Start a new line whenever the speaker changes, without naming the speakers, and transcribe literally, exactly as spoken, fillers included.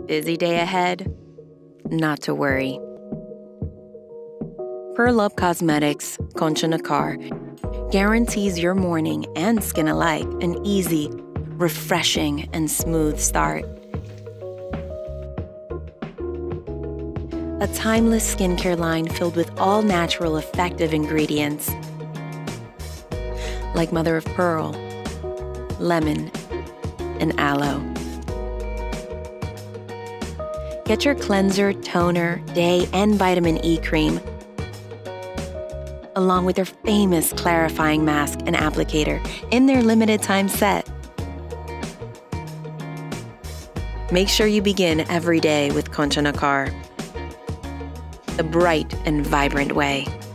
Busy day ahead? Not to worry. Pearl Up Cosmetics Concha Nacar guarantees your morning and skin alike an easy, refreshing, and smooth start. A timeless skincare line filled with all natural, effective ingredients like mother of pearl, lemon, and aloe. Get your cleanser, toner, day, and vitamin E cream, along with their famous clarifying mask and applicator in their limited time set. Make sure you begin every day with Concha Nacar, the bright and vibrant way.